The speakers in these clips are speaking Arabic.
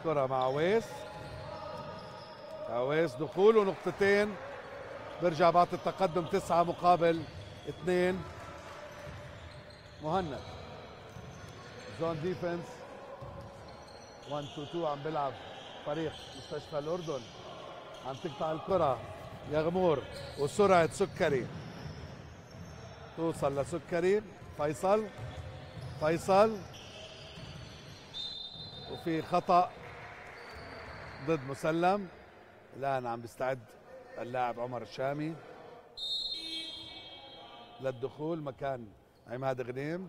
كرة مع عويس. عويس دخول ونقطتين، برجع بعطي التقدم 9-2. مهند زون ديفنس 1-2-2 عم بيلعب فريق مستشفى الأردن. عم تقطع الكرة يغمور وسرعة سكري توصل لسكري. فيصل وفي خطأ ضد مسلم. الآن عم بيستعد اللاعب عمر الشامي للدخول مكان عماد غنيم.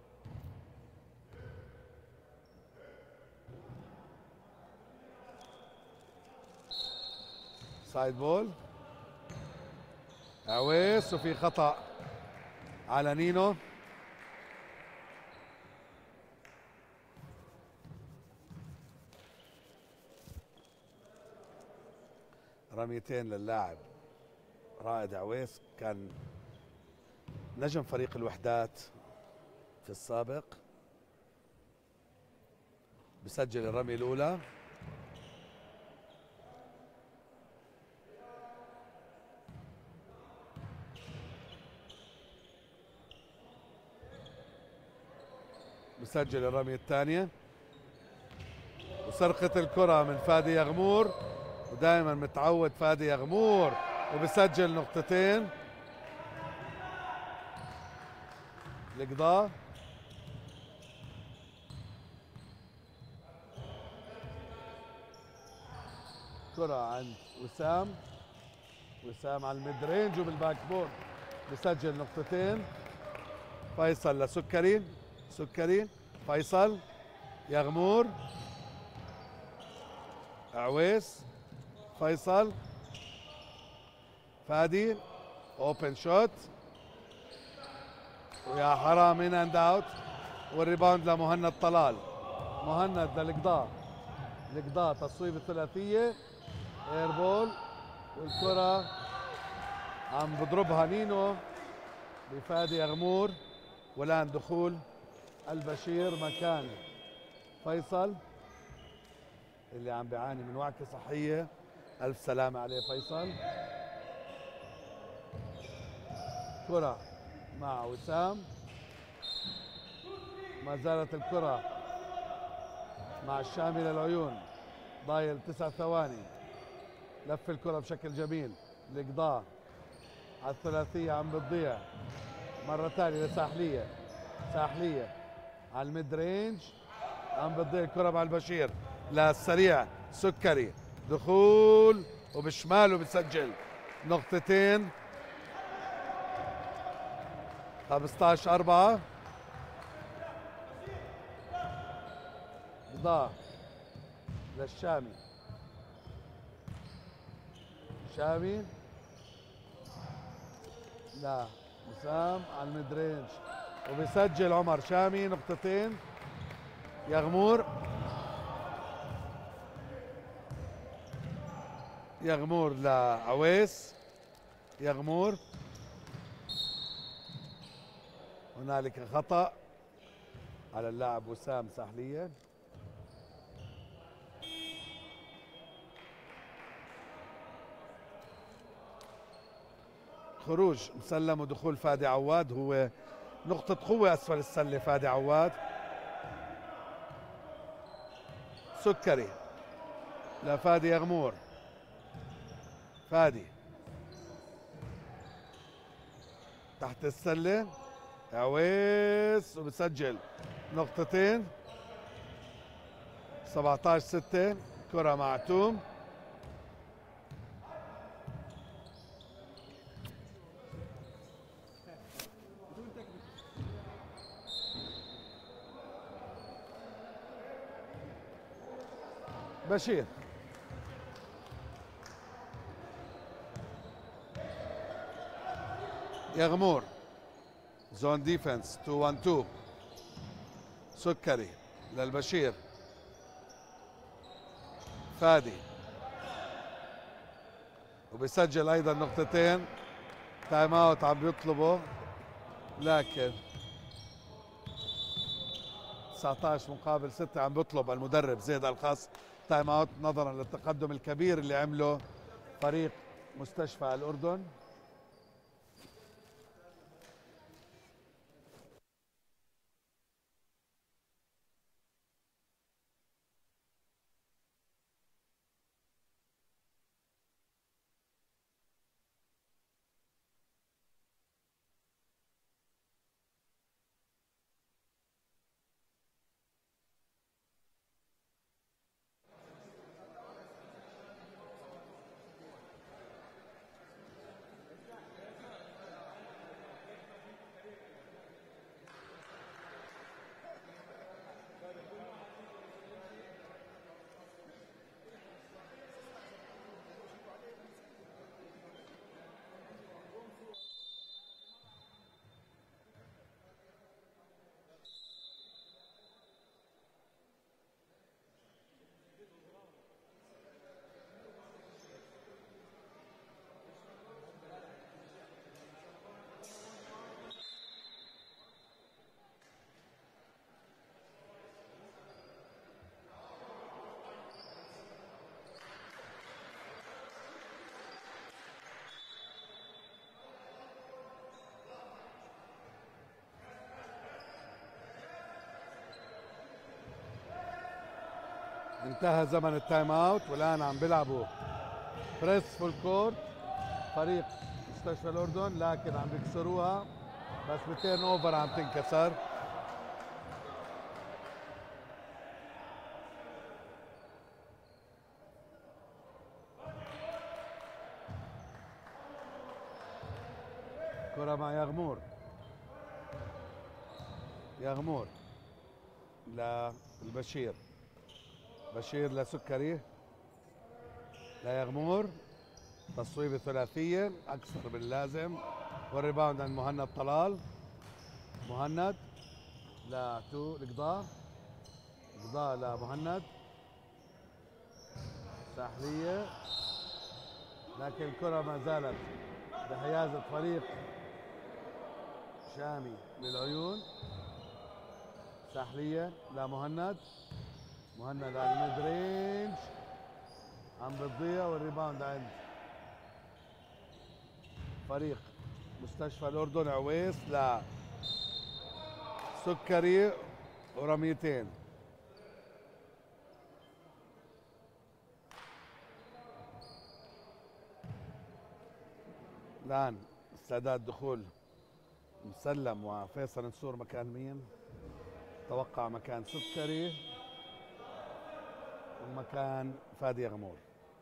سايد بول عويس وفي خطأ على نينو. رميتين للاعب رائد عويس، كان نجم فريق الوحدات في السابق. بسجل الرمية الأولى. بسجل الرمية الثانية. وسرقة الكرة من فادي يغمور، ودائما متعود فادي يغمور، وبسجل نقطتين. القضاء كرة عند وسام على الميد رينج وبالباك بورد بسجل نقطتين. فيصل لسكري. فيصل يغمور عويس. فيصل فادي اوبن شوت ويا حرام ان اند اوت. والريباوند لمهند طلال. مهند للقضاء تصويب الثلاثيه اير بول، والكره عم بضربها نينو بفادي يغمور. والان دخول البشير مكان فيصل اللي عم بيعاني من وعكه صحيه. الف سلامه عليه فيصل. كره مع وسام، ما زالت الكره مع الشامي للعيون. ضايل 9 ثواني. لف الكره بشكل جميل. القضاء على الثلاثيه عم بتضيع مره ثانيه لساحليه. على الميد رينج عم بتضيع الكره مع البشير. للسريع سكري دخول وبشماله بسجل نقطتين. 15-4. قضاء للشامي. لا وسام على الميد رينج وبيسجل عمر شامي نقطتين. يغمور لعويس. هنالك خطأ على اللاعب وسام ساحلية. خروج مسلم ودخول فادي عواد. هو نقطة قوة أسفل السلة فادي عواد. سكري لفادي يغمور. فادي تحت السلة عويس وبسجل نقطتين. 17-6. كرة مع توم. بشير يغمور زون ديفنس 2-1-2. سكري للبشير. فادي وبيسجل ايضا نقطتين. تايم اوت عم بيطلبه، لكن 19-6 عم بيطلب المدرب زيد الخاص التايم اوت نظرا للتقدم الكبير اللي عمله فريق مستشفى الأردن. انتهى زمن التايم اوت والان عم بيلعبوا بريس فول كورت فريق مستشفى الأردن، لكن عم بيكسروها بس بتيرن اوفر عم تنكسر. كرة مع يغمور، يغمور للبشير، بشير لسكري ليغمور، تصويبة ثلاثية أكثر من اللازم، والريباوند عند مهند طلال. مهند لتو القضاء، قضاء لمهند، ساحلية، لكن الكرة ما زالت بحيازة فريق شامي للعيون. ساحلية لمهند، مهند على الميد رينج عم بتضيع، والريباوند عند فريق مستشفى الأردن. عويس لسكري ورميتين. الآن استعداد دخول مسلم وفيصل نسور مكان مين؟ توقع مكان سكري ومكان فادي يغمور.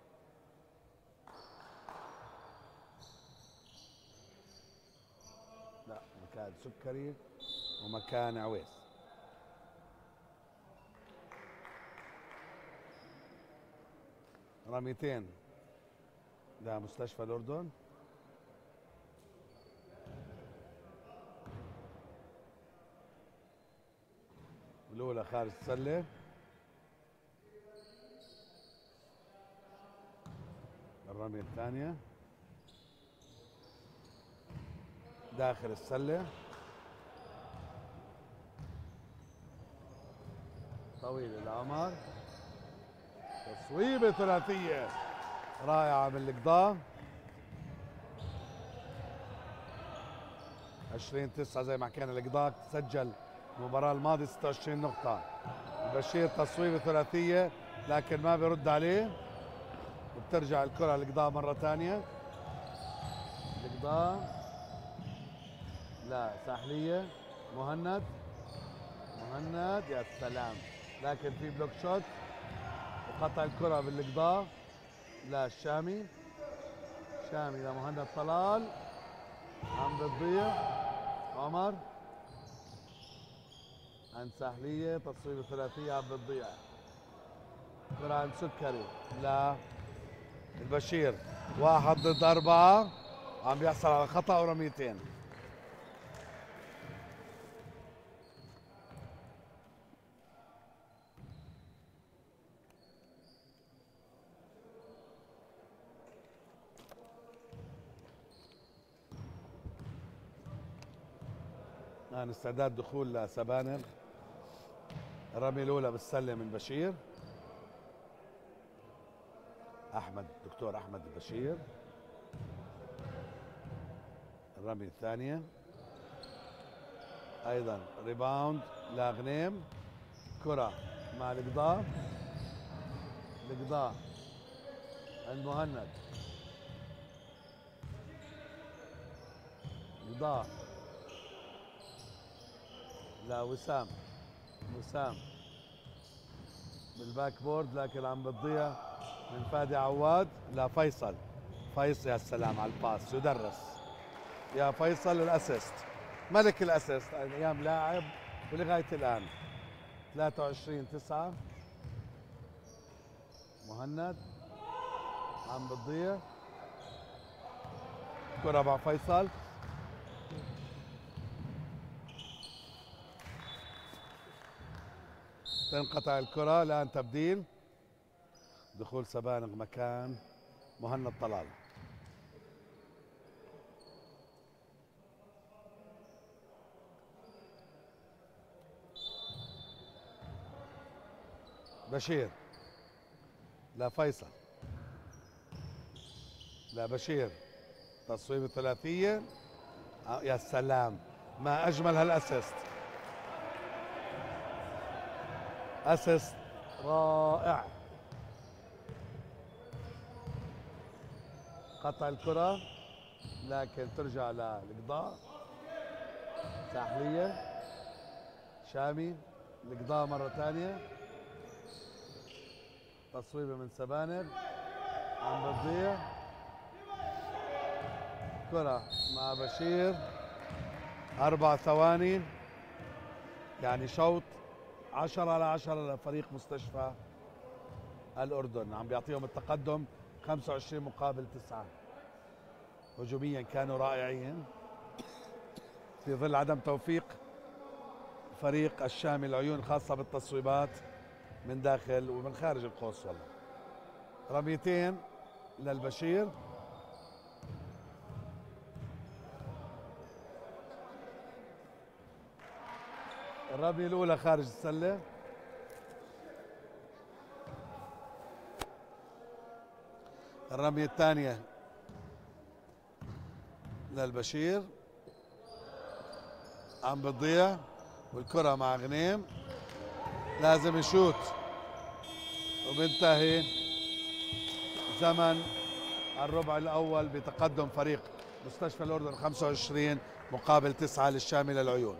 لا، مكان سكري ومكان عويس. رميتين لمستشفى الأردن. الأولى خارج السلة، الرمية الثانية داخل السلة، طويلة لعمر، تصويبة ثلاثية رائعة من القضاء. 20-9 زي ما كان القضاء سجل المباراة الماضية 26 نقطة. البشير تصويبة ثلاثية لكن ما بيرد عليه، وبترجع الكرة للقضاء مرة ثانية. القضاء لا، ساحلية، مهند، مهند يا سلام، لكن في بلوك شوت وقطع الكرة بالقضاء. لا، الشامي، شامي لمهند طلال عم بتضيع. عمر عند ساحلية، تصويب ثلاثية عم بتضيع. كرة عند سكري للبشير، 1 ضد 4، عم بيحصل على خطأ ورميتين. الآن استعداد دخول لسبانر. الرمية الأولى بالسلة من بشير، دكتور أحمد البشير. الرمية الثانية أيضا ريباوند لغنيم، كرة مع القضاء، القضاء عند مهند، قضاء لوسام، وسام بالباك بورد لكن عم بتضيع من فادي عواد لفيصل. فيصل يا سلام على الباس، يدرس يا فيصل الاسيست، ملك الاسيست ايام لاعب ولغايه الان. 23-9 مهند عم بتضيع، كرة مع فيصل، تنقطع الكرة. الآن تبديل، دخول سبانغ مكان مهند طلال. بشير لفيصل، لبشير، تصويب ثلاثية. يا سلام، ما أجمل هالأسيست، أسيست رائع. قطع الكرة لكن ترجع للقضاء. ساحلية، شامي، القضاء مرة ثانية، تصويبة من سبانغ عم بتضيع. كرة مع بشير، 4 ثواني، يعني شوط 10-10 لفريق مستشفى الأردن، عم بيعطيهم التقدم 25-9. هجوميا كانوا رائعين في ظل عدم توفيق فريق الشامي العيون، خاصة بالتصويبات من داخل ومن خارج القوس. والله رميتين للبشير، الرمية الأولى خارج السلة، الرمية الثانية للبشير عم بتضيع، والكرة مع غنيم لازم يشوت، وبينتهي زمن الربع الأول بتقدم فريق مستشفى الأردن 25-9 للشامي للعيون.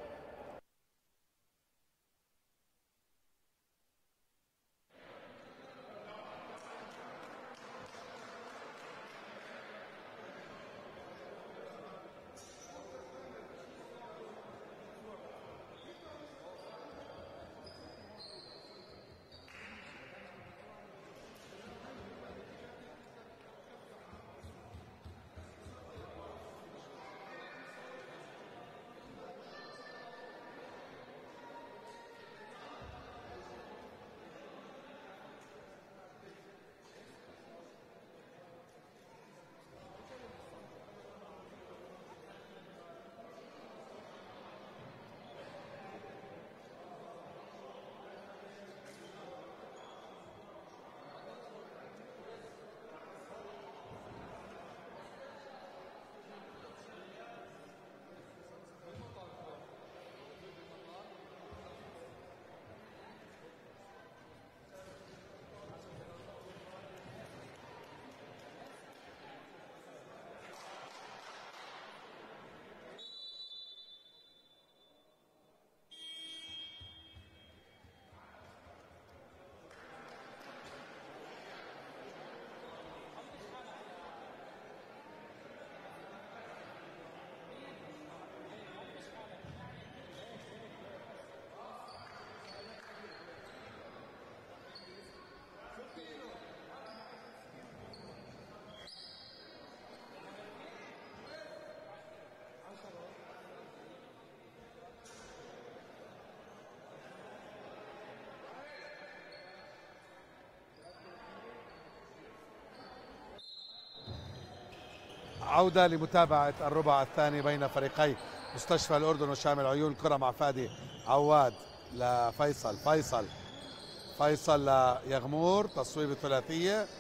عودة لمتابعة الربع الثاني بين فريقي مستشفى الأردن وشامل العيون. كرة مع فادي عواد لفيصل، فيصل ليغمور، تصويب ثلاثية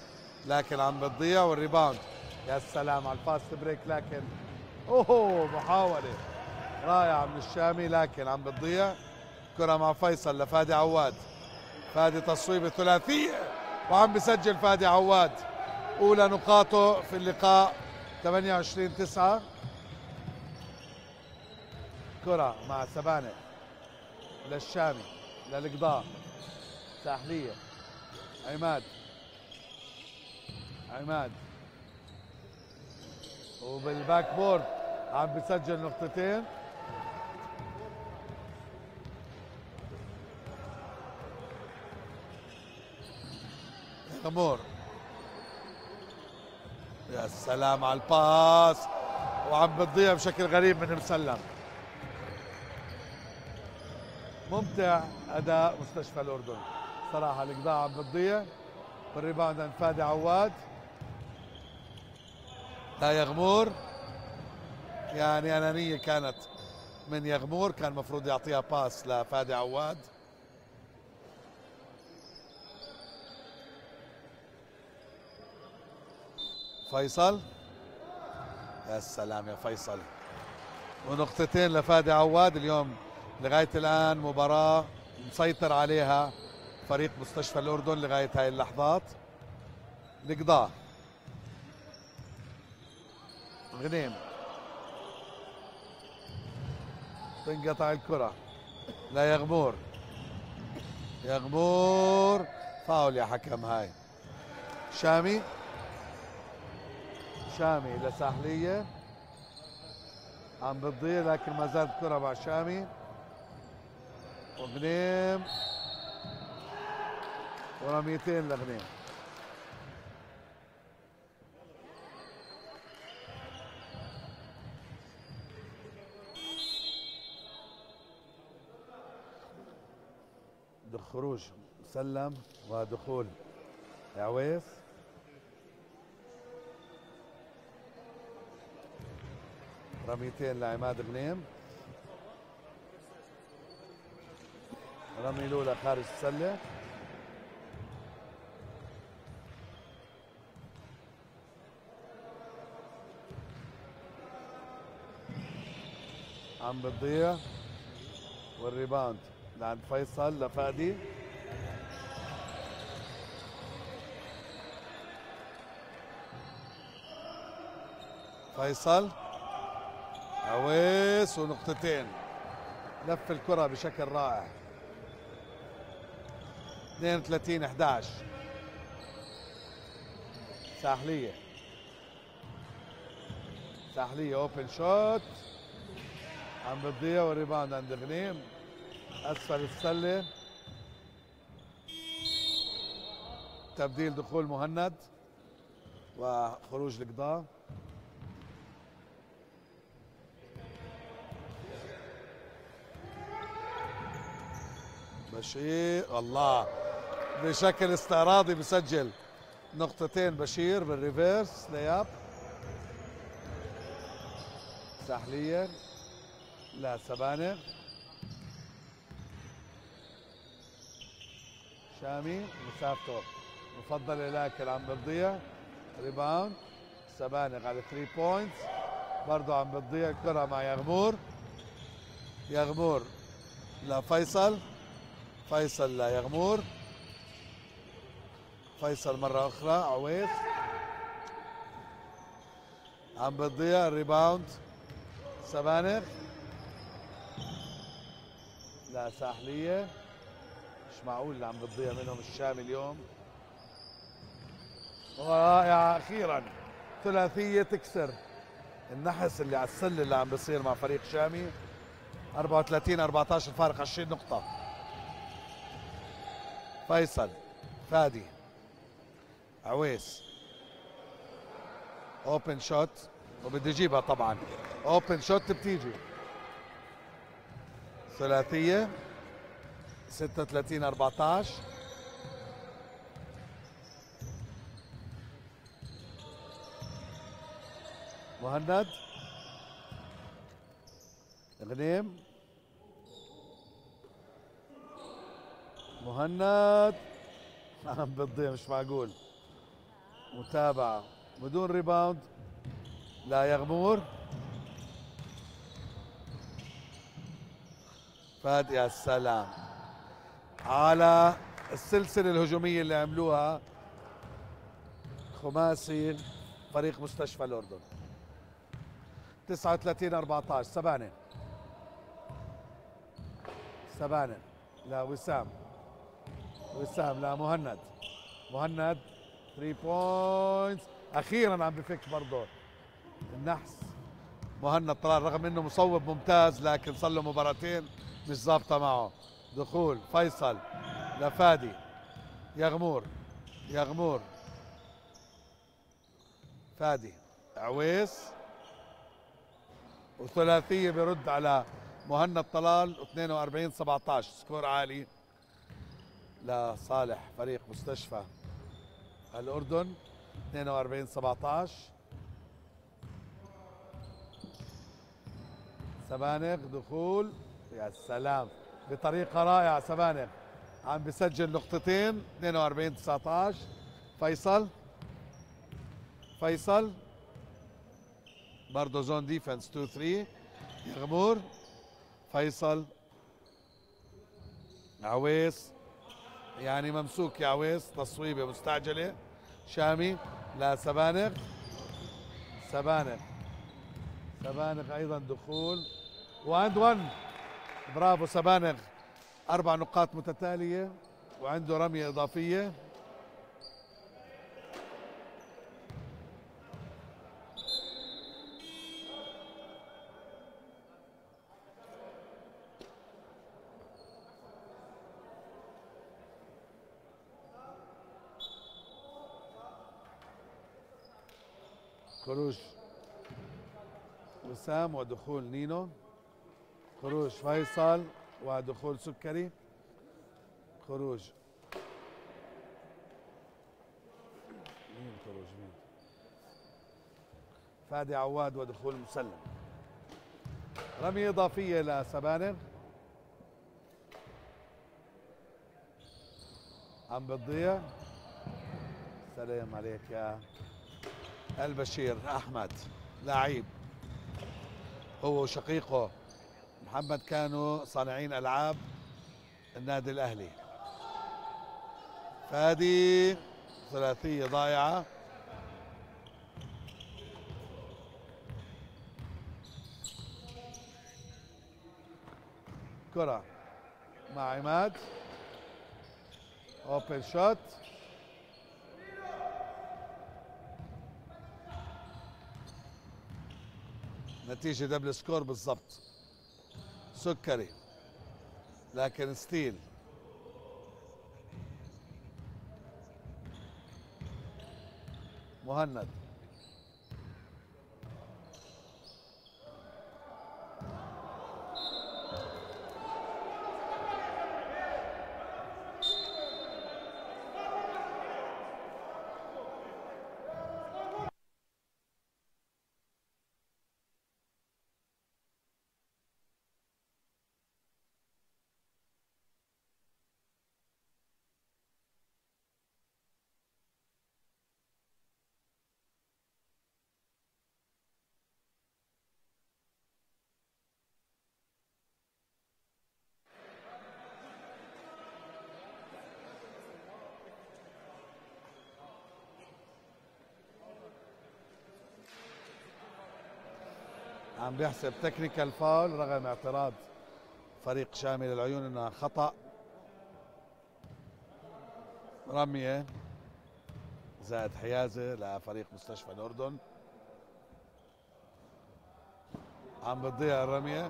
لكن عم بتضيع، والريباوند يا سلام على الفاست بريك، لكن اوه محاولة رائعة من الشامي لكن عم بتضيع. كرة مع فيصل لفادي عواد، فادي تصويبة ثلاثية وعم بسجل فادي عواد أولى نقاطه في اللقاء. 28-9. كرة مع سبانة للشامي للقضاء، ساحلية عماد وبالباك بورد عم بسجل نقطتين. غمور يا سلام على الباس، وعم بتضيع بشكل غريب من مسلم. ممتع اداء مستشفى الاردن صراحه. القضاء عم بتضيع، والريباوند عند فادي عواد. لا يغمور، يعني انانيه كانت من يغمور، كان المفروض يعطيها باس لفادي عواد. فيصل يا سلام يا فيصل، ونقطتين لفادي عواد. اليوم لغايه الان مباراه مسيطر عليها فريق مستشفى الاردن لغايه هاي اللحظات. القضاء غنيم، تنقطع الكره لا يغمور، فاول يا حكم. هاي شامي لساحلية عم بتضيع، لكن ما زالت كرة مع شامي وغنيم، ورميتين لغنيم. خروج مسلم ودخول عويس. رميتين لعماد غنيم، رمي الاولى خارج السله. عم بتضيع، والريباوند لعند فيصل لفادي. فيصل عويس ونقطتين، لف الكرة بشكل رائع. 32-11. ساحلية اوبن شوت عم بتضيع، والريباوند عند غنيم اسفل السلة. تبديل دخول مهند وخروج القضاء. بشير الله بشكل استعراضي بسجل نقطتين. بشير بالريفيرس لياب. ساحلية لا سبانة، شامي مسافته مفضلة لكن عم بتضيع. ريباوند سبانغ على 3 بوينتس برضه عم بتضيع. الكرة مع يغمور لفيصل، فيصل ليغمور، فيصل مرة أخرى عويس عم بتضيع. الريباوند سبانغ لا ساحلية. مش معقول اللي عم بتضيع منهم الشامي اليوم. رائعة أخيرا، ثلاثية تكسر النحس اللي على السلة اللي عم بصير مع فريق شامي. 34-14 فارق 20 نقطة. فيصل فادي عويس اوبن شوت، وبده يجيبها طبعا. اوبن شوت بتيجي ثلاثية. 36-14. مهند غنيم، مهند عم بتضيع مش معقول. متابعة بدون ريباوند لا يغمور. فادي يا سلام على السلسلة الهجومية اللي عملوها خماسي فريق مستشفى الأردن. 39-14. سبانة لوسام، وسام لمهند، مهند 3 بوينتس اخيرا عم بفك برضه النحس. مهند طلال رغم انه مصوب ممتاز لكن صار له مباراتين مش ظابطه معه. دخول فيصل لفادي، يغمور، يغمور، فادي، عويس، وثلاثيه بيرد على مهند طلال. 42-17 سكور عالي لصالح فريق مستشفى الأردن. 42-17. سبانغ دخول يا سلام بطريقة رائعة. سبانغ عم بسجل نقطتين. 42-19. فيصل، فيصل برضه زون ديفنس 2-3. يغمور، فيصل، عويس يعني ممسوك يا عويس. تصويبه مستعجله. شامي لسبانغ، سبانغ، سبانغ ايضا دخول واند 1. برافو سبانغ، 4 نقاط متتاليه وعنده رميه اضافيه. خروج وسام ودخول نينو. خروج فيصل ودخول سكري. خروج مين؟ خروج مين؟ فادي عواد ودخول مسلم. رمية إضافية لسبانغ. عم بتضيع. سلام عليك يا البشير. أحمد لعيب، هو وشقيقه محمد كانوا صانعين ألعاب النادي الأهلي. فادي ثلاثية ضايعة. كرة مع عماد، اوبن شوت. نتيجة دبل سكور بالضبط. سكري لكن ستيل. مهند، عم بيحسب تكنيكال فاول رغم اعتراض فريق شامل العيون انها خطأ. رمية زائد حيازة لفريق مستشفى الأردن. عم بتضيع الرمية.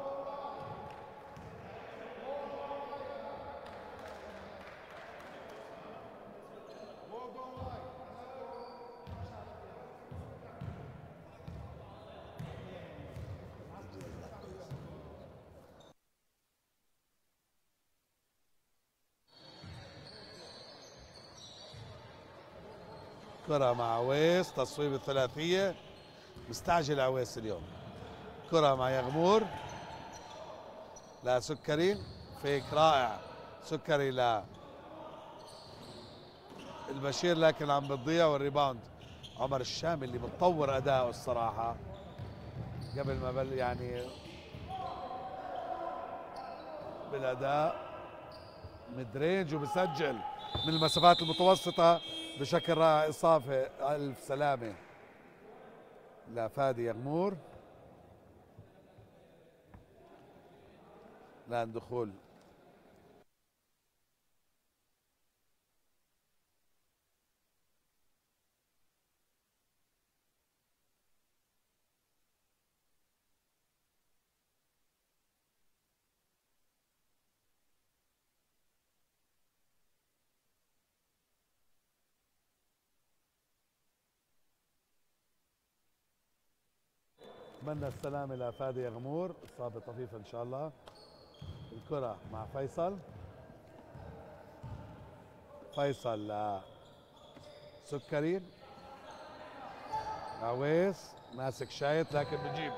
كرة مع عويس، تصويب الثلاثية. مستعجل عويس اليوم. كرة مع يغمور، لا سكري، فيك رائع سكري لا البشير لكن عم بتضيع. والريباوند عمر الشامي اللي متطور اداؤه الصراحه قبل ما يعني بالاداء مدرينج وبسجل من المسافات المتوسطه بشكل رائع. اصابه الف سلامه لفادي يغمور. الان دخول اتمنى السلامة لفادي يغمور، إصابة طفيفة إن شاء الله. الكرة مع فيصل، فيصل لسكري، عويس ماسك شايط لكن بجيب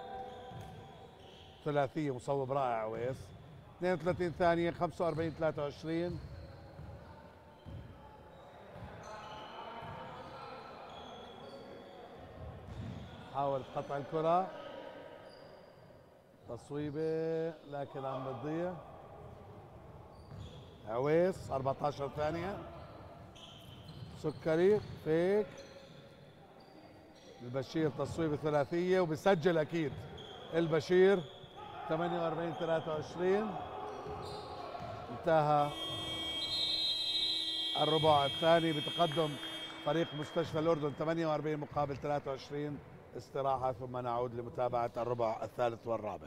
ثلاثية، مصوب رائع عويس. 32 ثانية 45 23. حاول قطع الكرة، تصويبة لكن عم بتضيع. عويس 14 ثانية، سكري فيك، البشير تصويبة ثلاثية وبسجل أكيد البشير. 48 23. انتهى الربع الثاني بتقدم فريق مستشفى الأردن 48 مقابل 23. استراحة ثم نعود لمتابعة الربع الثالث والرابع.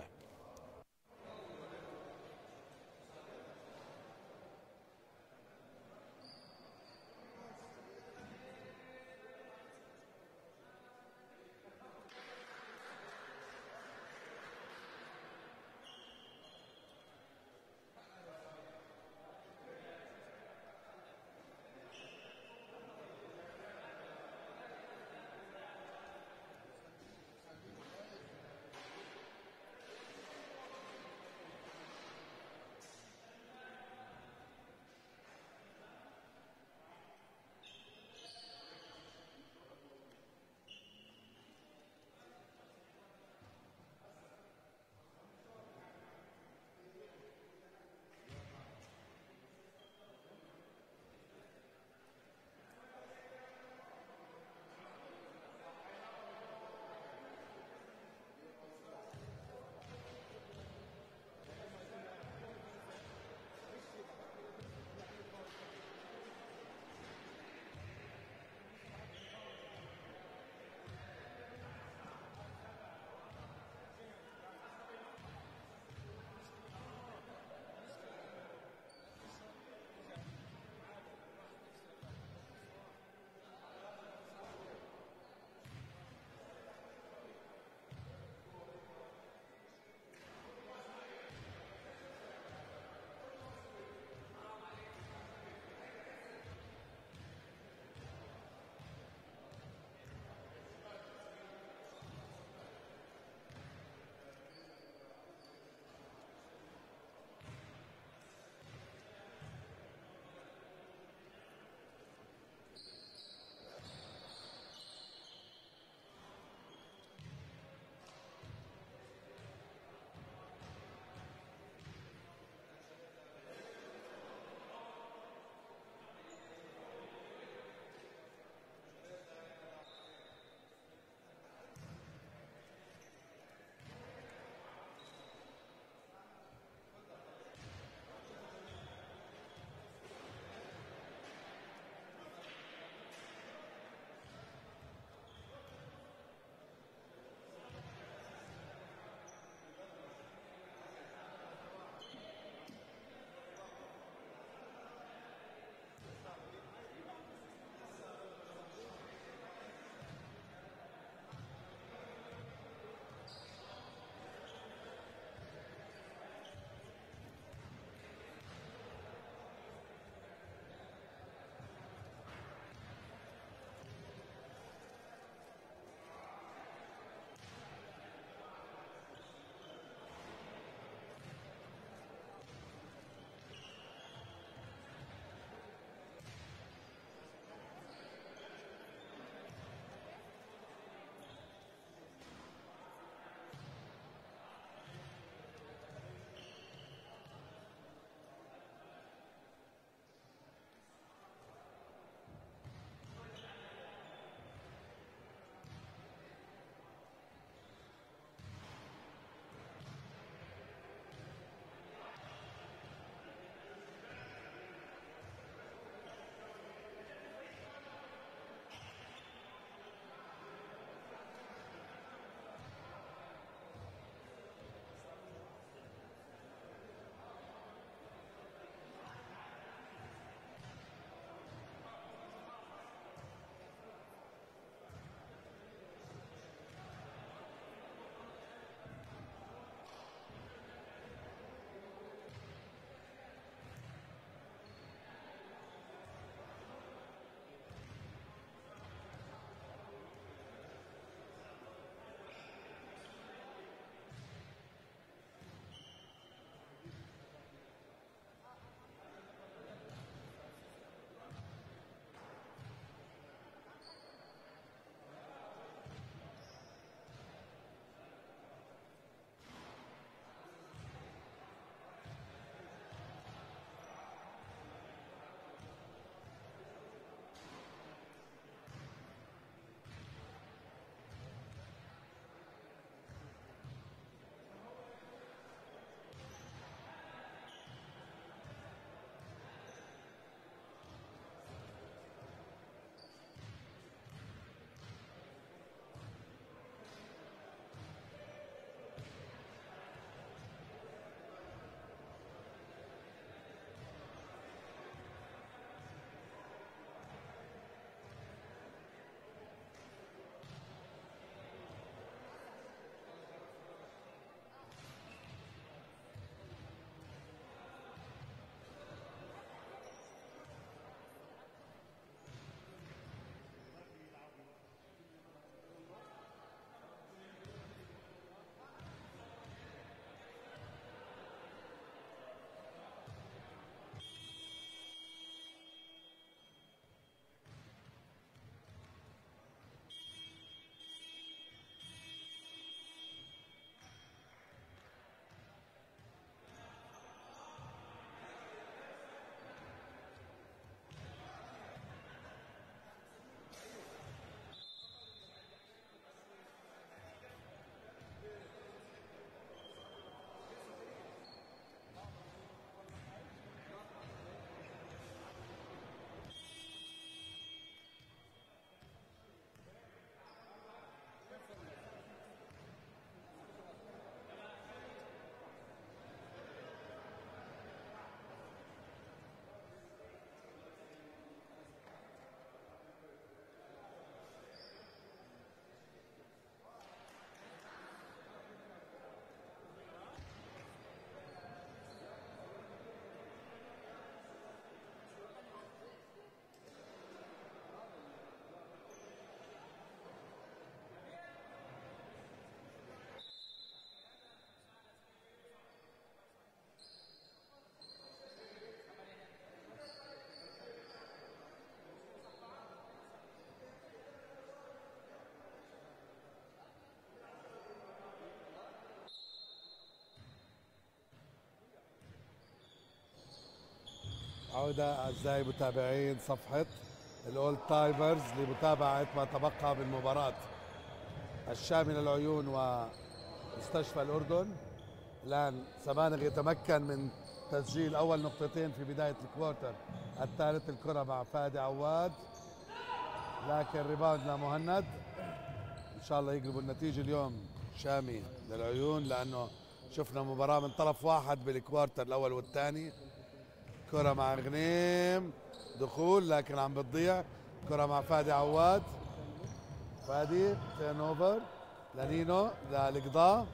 عودة أعزائي متابعين صفحة الأولد تايمرز لمتابعة ما تبقى من مباراة الشامي للعيون ومستشفى الأردن. الآن سبانغ يتمكن من تسجيل أول نقطتين في بداية الكوارتر الثالث. الكرة مع فادي عواد، لكن ريباوند لمهند. إن شاء الله يقلبوا النتيجة اليوم شامي للعيون، لأنه شفنا مباراة من طرف واحد بالكوارتر الأول والثاني. كرة مع غنيم، دخول لكن عم بتضيع. كرة مع فادي عواد، فادي تيرن اوفر لنينو للقضاء.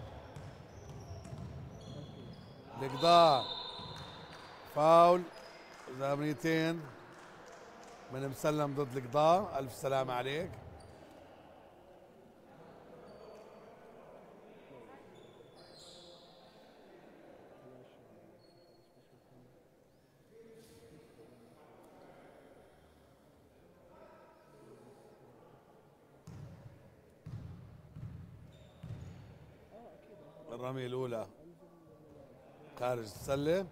القضاء فاول زامنيتين من مسلم ضد القضاء. ألف سلامة عليك. الرمية الأولى خارج السلة.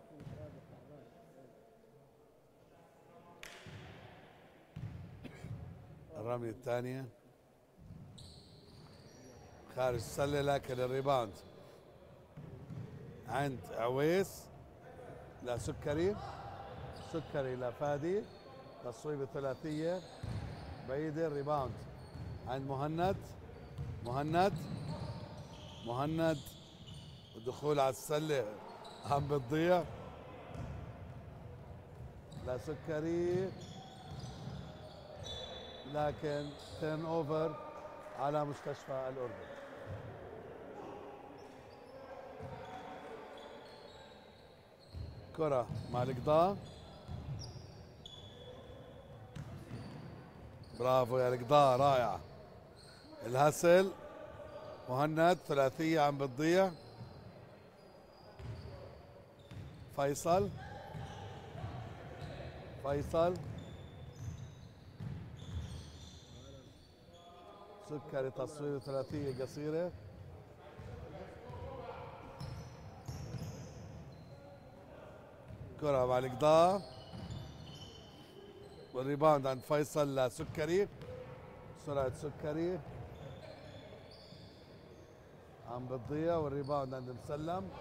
الرمية الثانية خارج السلة، لكن الريباوند عند عويس لسكري. سكري لفادي، تصويبة ثلاثية بعيدة. الريباوند عند مهند ودخول على السلة عم بتضيع لسكري، لكن تيرن اوفر على مستشفى الأردن. كرة مع القضاء. برافو يا القضاء، رائع الهسل. مهند ثلاثية عم بتضيع. فيصل سكري، تصوير ثلاثية قصيرة. كرة مع القضاء والريباوند عند فيصل لسكري. سرعة سكري عم بتضيع، والريباوند عند مسلم.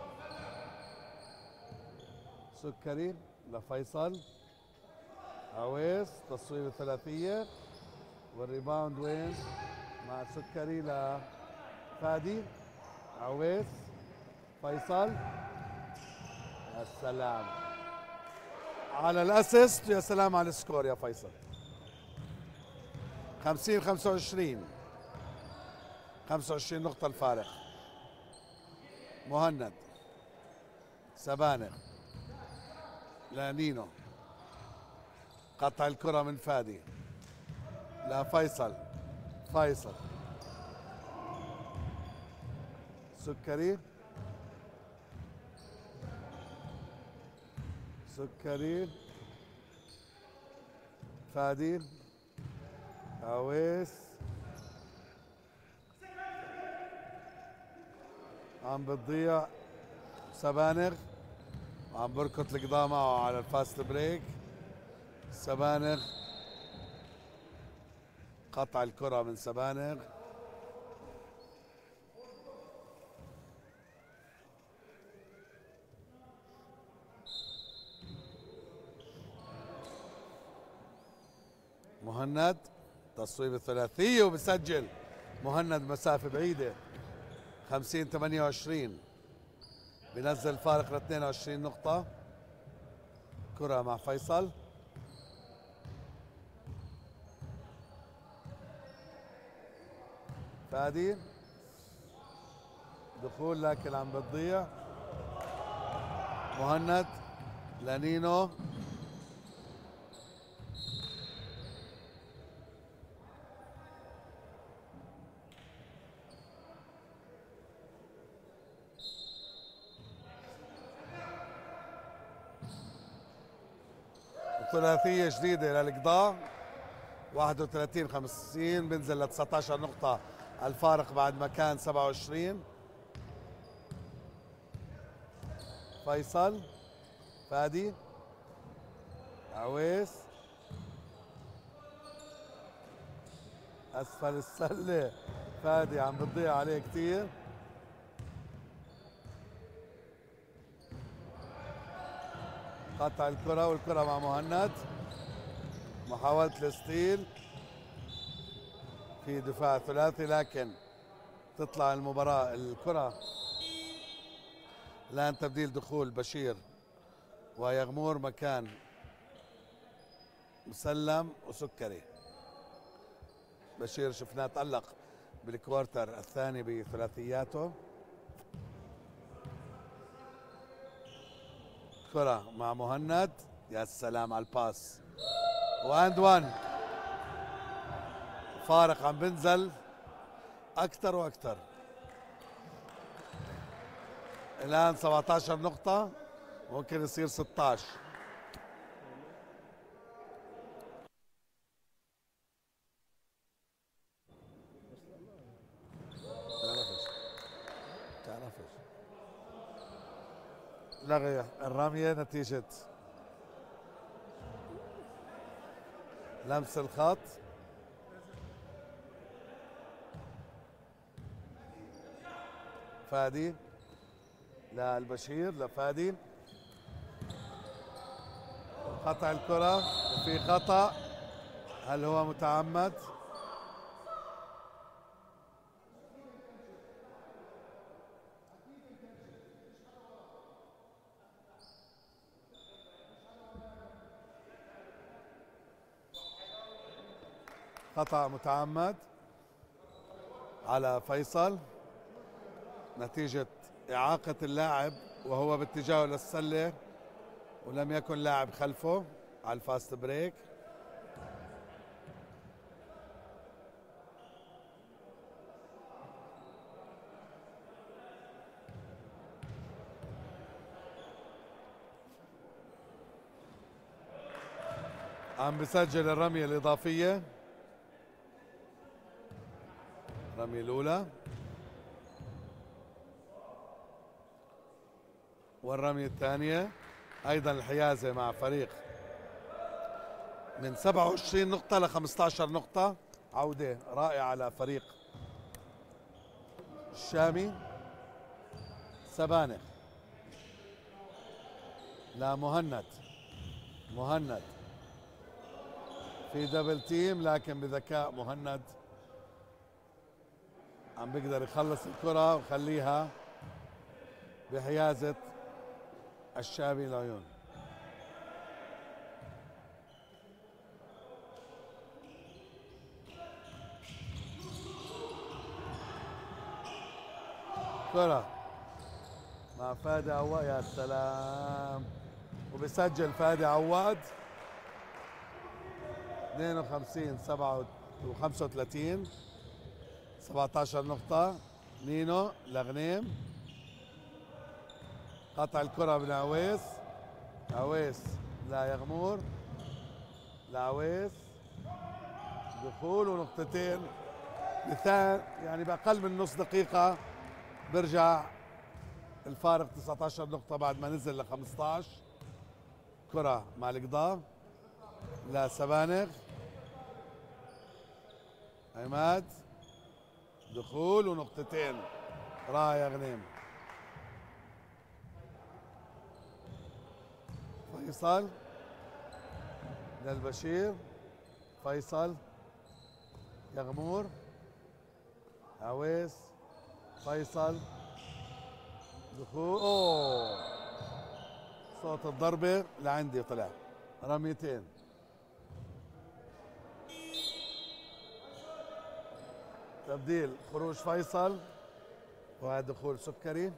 سكري لفيصل. عويس تصوير ثلاثية، والريباوند وين؟ مع سكري لفادي. عويس، فيصل، السلام على الاسيست. يا سلام على السكور يا فيصل. 50-25، 25 نقطة الفارق. مهند، سبانغ لنينو، قطع الكرة من فادي لفيصل. سكري فادي. عويس عم بتضيع. سبانغ عم بركض القضاء معه على الفاست بريك. سبانغ، قطع الكرة من سبانغ. مهند تصويب الثلاثية وبسجل. مهند مسافة بعيدة. 50-28، بنزل الفارق ل 22 نقطة. كرة مع فيصل. فادي دخول لكن عم بتضيع. مهند لنينو. ثلاثية جديدة للقضاء. 31-50، بنزل ل 19 نقطة الفارق بعد ما كان 27. فيصل، فادي عويس اسفل السله، فادي عم بتضيع عليه كثير. قطع الكره والكره مع مهند، محاوله الستيل في دفاع ثلاثي، لكن تطلع المباراه الكره. الان تبديل دخول بشير ويغمور مكان مسلم وسكري. بشير شفناه تألق بالكوارتر الثاني بثلاثياته. كرة مع مهند، يا سلام على الباس، واند وان. فارق عم بنزل اكثر واكثر. الان 17 نقطة، ممكن يصير 16. لغي الرمية نتيجة لمس الخط. فادي للبشير لفادي، قطع الكرة وفي خطأ، هل هو متعمد؟ خطأ متعمد على فيصل نتيجة إعاقة اللاعب وهو باتجاهه للسلة، ولم يكن لاعب خلفه على الفاست بريك. عم بسجل الرمية الإضافية، الرمية الأولى والرمية الثانية. أيضا الحيازة مع فريق من 27 نقطة ل 15 نقطة، عودة رائعة لفريق الشامي. سبانخ لمهند، مهند في دبل تيم، لكن بذكاء مهند عم بيقدر يخلص الكرة وخليها بحيازة الشامي العيون. كرة مع فادي عواد، يا سلام، وبسجل فادي عواد 52 35 17 نقطة. نينو لغنيم، قطع الكرة من عويس، عويس لا يغمور، لعويس دخول ونقطتين يعني بأقل من نص دقيقة برجع الفارق 19 نقطة بعد ما نزل ل 15. كرة مع القضاء لسبانغ، عماد دخول ونقطتين، راية غنيم. فيصل للبشير، فيصل يغمور، عويس، فيصل دخول، اوه صوت الضربة لعندي طلع. رميتين، تبديل خروج فيصل ودخول سكري.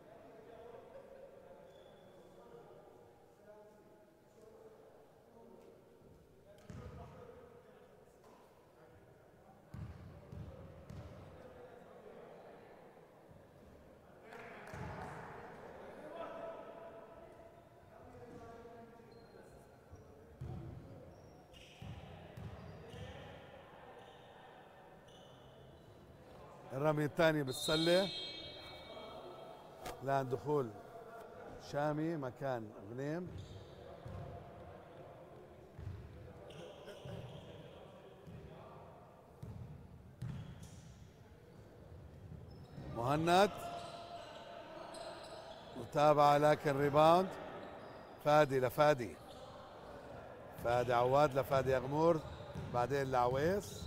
الرمي الثاني بالسلة، الآن دخول شامي مكان غنيم. مهند متابعة لكن ريباوند. فادي لفادي، فادي عواد لفادي يغمور، بعدين لعويس.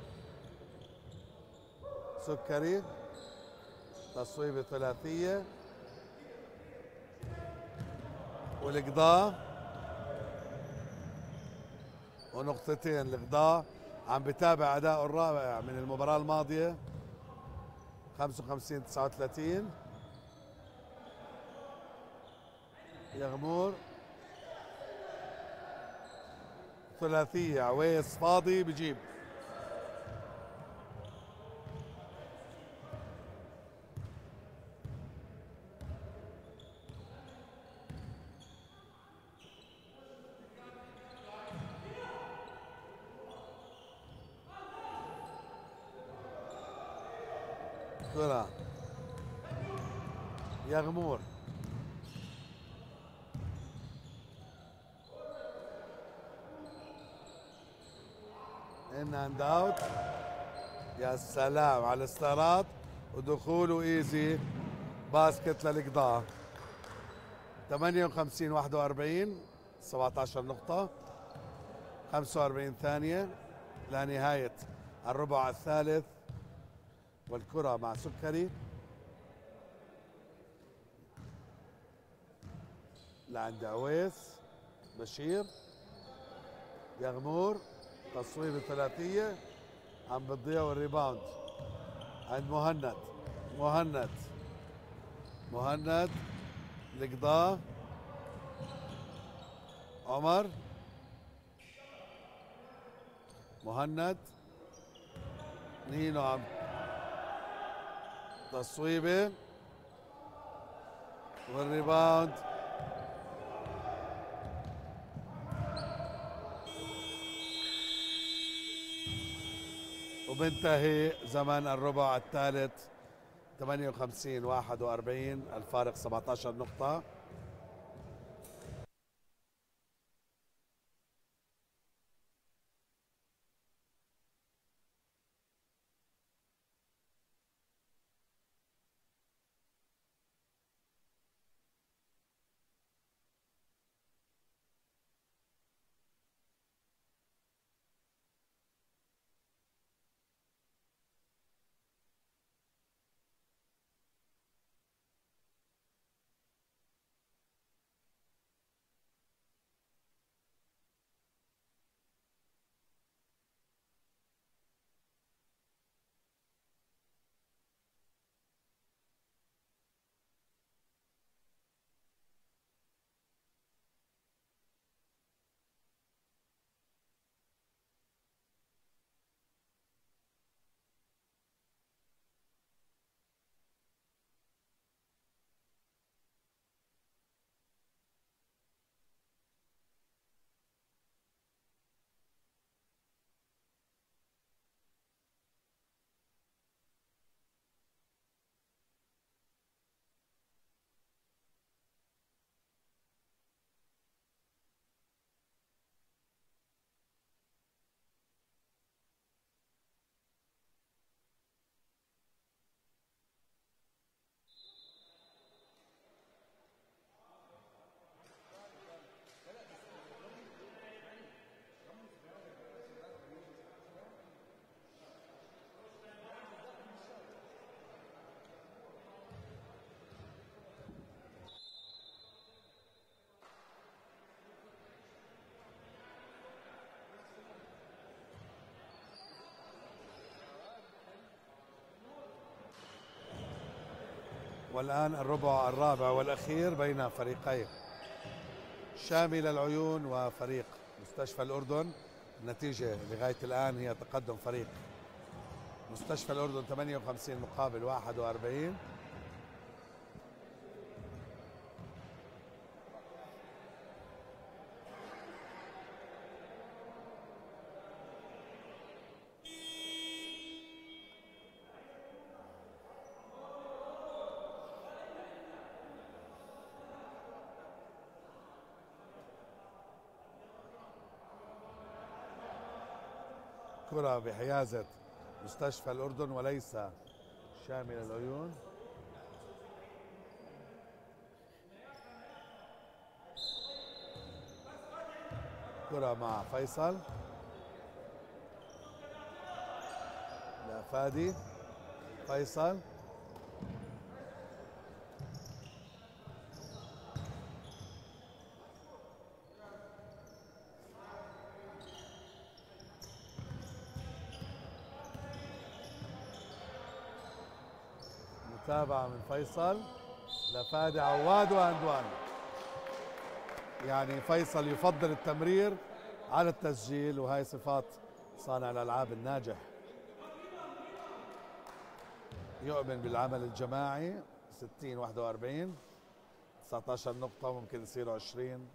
سكري تصويبة ثلاثية والقضاء ونقطتين. القضاء عم بتابع أداء الرائع من المباراة الماضية 55-39. يغمور ثلاثية، عويس فاضي بجيب. كرة يغمور ان اند اوت. يا سلام على الاستعراض ودخوله ايزي. باسكت للقضاء 58-41، 17 نقطة، 45 ثانية لنهاية الربع الثالث. والكرة مع سكري لعند عويس. بشير يغمور تصويب الثلاثية عم بتضيع والريباوند عند مهند القضاء. عمر مهند نينو عم تصويبه والريباوند وبنتهي زمن الربع الثالث 58-41، الفارق 17 نقطة. والآن الربع الرابع والأخير بين فريقين شامل العيون وفريق مستشفى الأردن. النتيجة لغاية الآن هي تقدم فريق مستشفى الأردن 58 مقابل 41. كرة بحيازة مستشفى الأردن وليس شامل العيون. كرة مع فيصل، لا فادي، فيصل متابعة من فيصل لفادي عواد واندوان. يعني فيصل يفضل التمرير على التسجيل، وهي صفات صانع الألعاب الناجح، يؤمن بالعمل الجماعي. 60 41 19 نقطة ممكن يصيروا 20.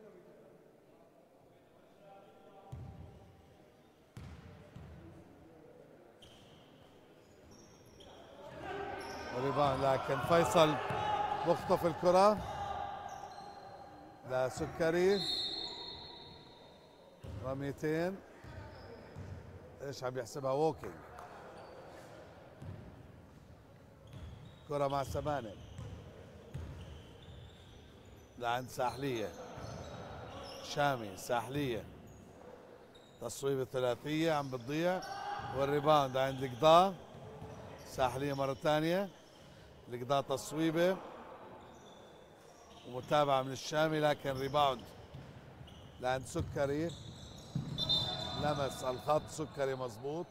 وريبان، لكن فيصل بخطف الكرة لسكري، رميتين. ايش عم يحسبها؟ ووكينج. كرة مع سمانة لعند ساحلية، شامي ساحلية، تصويب الثلاثية عم بتضيع، والريباوند عند القضاء. ساحلية مرة ثانية، القضاء تصويبة ومتابعة من الشامي، لكن ريباوند لعند سكري، لمس الخط سكري مظبوط.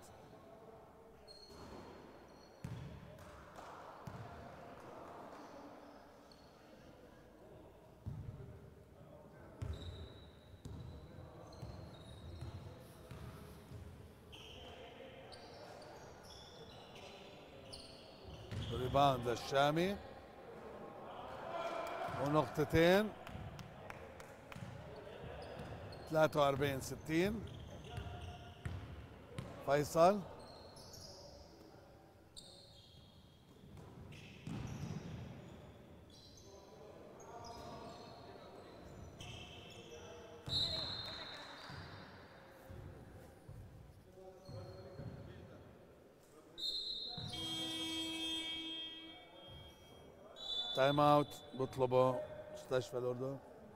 ريباوند للشامي ونقطتين. 43 60. فيصل تايم اوت بيطلبه مستشفى الأردن.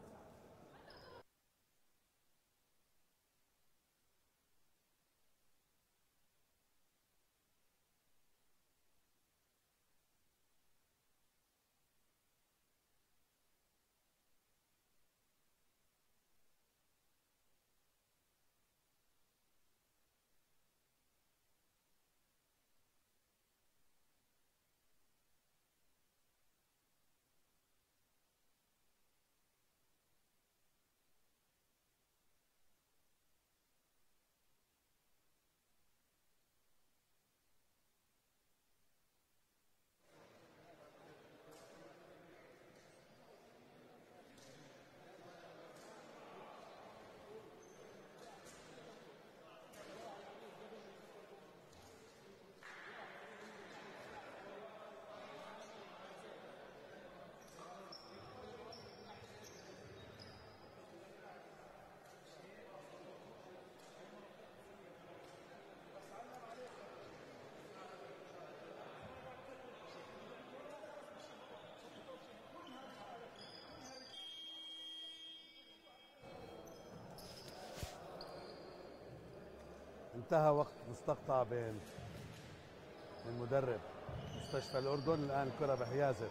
انتهى وقت مستقطع بين المدرب مستشفى الأردن. الآن الكرة بحيازة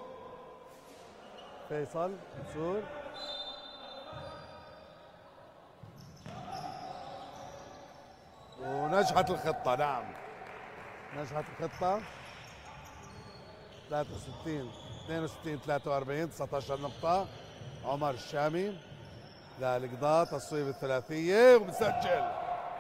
فيصل منصور، ونجحت الخطة. نعم نجحت الخطة. 63 62 43 19 نقطة. عمر الشامي للقضاء، تصويب الثلاثية ومسجل.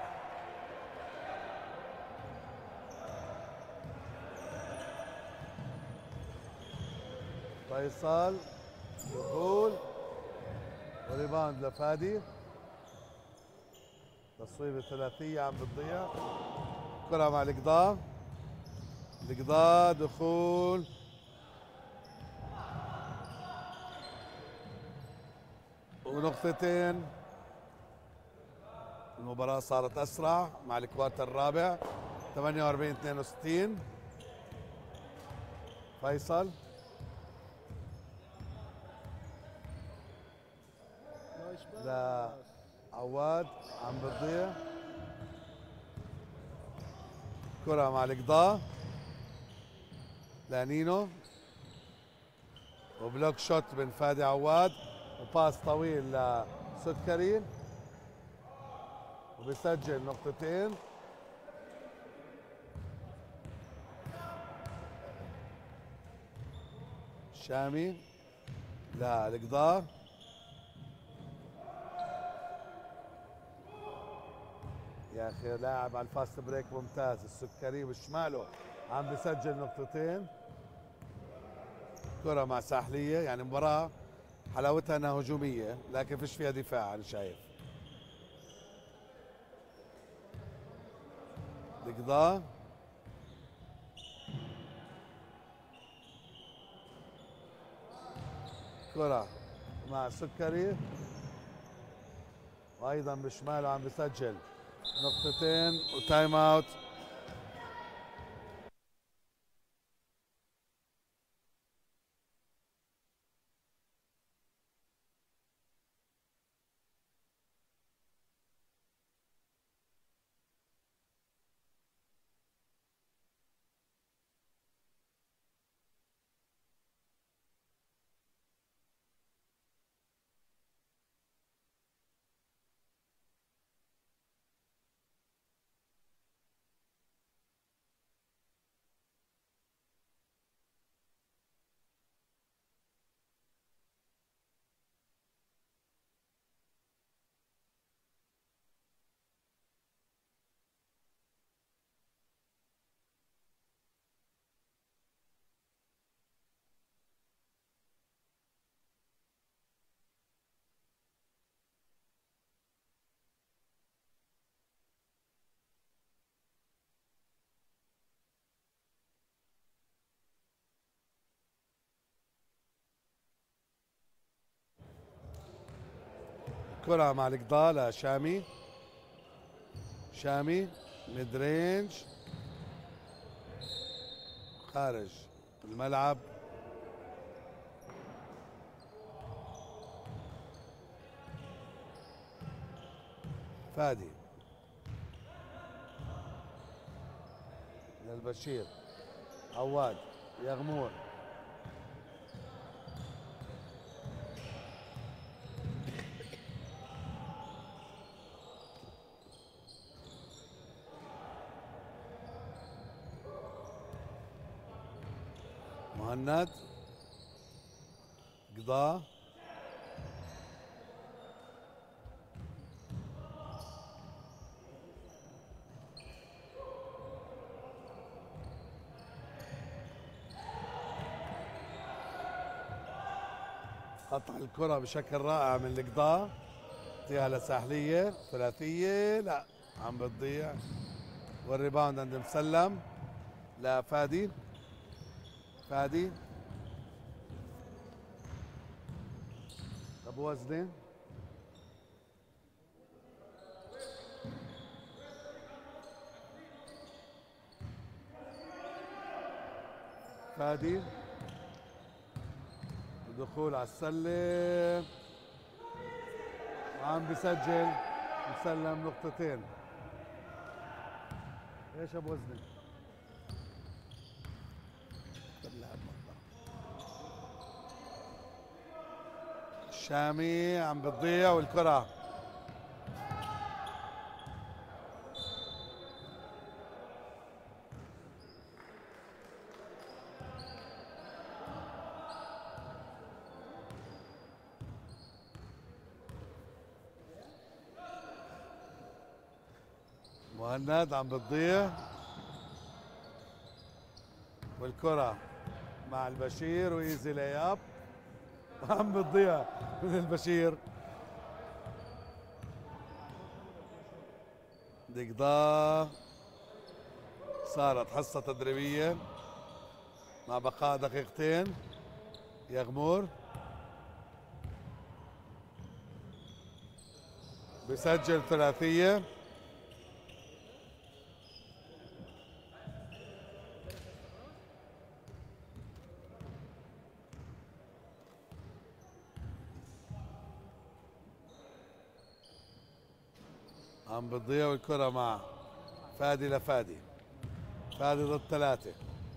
فيصل دخول وريباوند لفادي، تصويب الثلاثية عم بتضيع. كرة مع القضاء، القضاء دخول ونقطتين. المباراة صارت أسرع مع الكوارتر الرابع. 48 62. فيصل لا عواد عم بتضيع، كرة مع القضاء لانينو، وبلوك شوت من فادي عواد، وباس طويل لسكري وبيسجل نقطتين. شامي للقضاء، يا اخي لاعب على الفاست بريك ممتاز. السكري بشماله عم بسجل نقطتين. كرة مع ساحلية، يعني مباراة حلاوتها انها هجومية لكن فيش فيها دفاع. انا شايف القضاء كرة مع سكري، وايضا بشماله عم بسجل نقطتين وتايم اوت. كرة مع القضاء لشامي، شامي ميد رينج خارج الملعب. فادي للبشير، عواد، يغمور، مهند، قضاء، قطع الكرة بشكل رائع من القضاء، اعطيها لساحلية ثلاثية، لا عم بتضيع. والريباوند عند مسلم لفادي، فادي ابو وزنه، فادي دخول على السلة وعم بسجل. مسلم نقطتين. ايش ابو وزنه؟ الشامي عم بتضيع والكرة مهند عم بتضيع، والكرة مع البشير وايزي لاي اب عم بتضيع من البشير. دقضاء صارت حصة تدريبية مع بقاء دقيقتين. يغمور بسجل ثلاثية. عم بتضيع والكرة مع فادي لفادي. فادي ضد 3.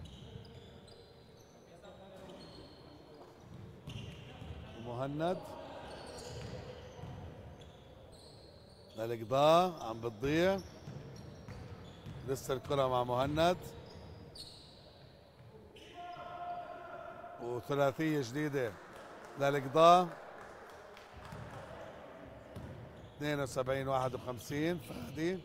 مهند للقضاء، عم بتضيع. لسه الكرة مع مهند، وثلاثية جديدة للقضاء. 72-51 فادي.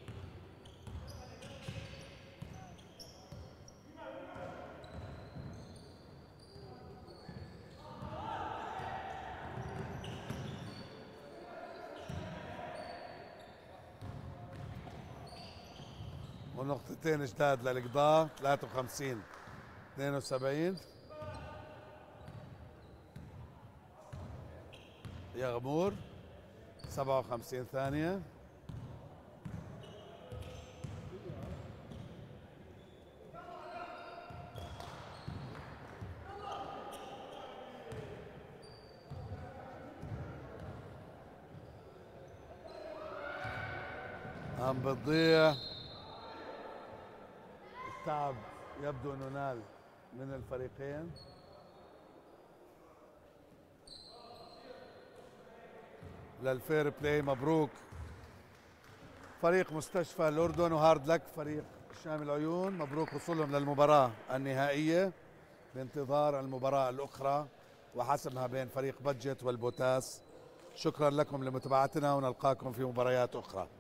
ونقطتين جداد للقضاء. 53-72. يغمور 57 ثانية. عم بتضيع. التعب يبدو انه نال من الفريقين. للفير بلاي. مبروك فريق مستشفى الأردن، وهارد لك فريق شام العيون. مبروك وصولهم للمباراة النهائية بانتظار المباراة الأخرى وحسمها بين فريق بادجت والبوتاس. شكرا لكم لمتابعتنا، ونلقاكم في مباريات أخرى.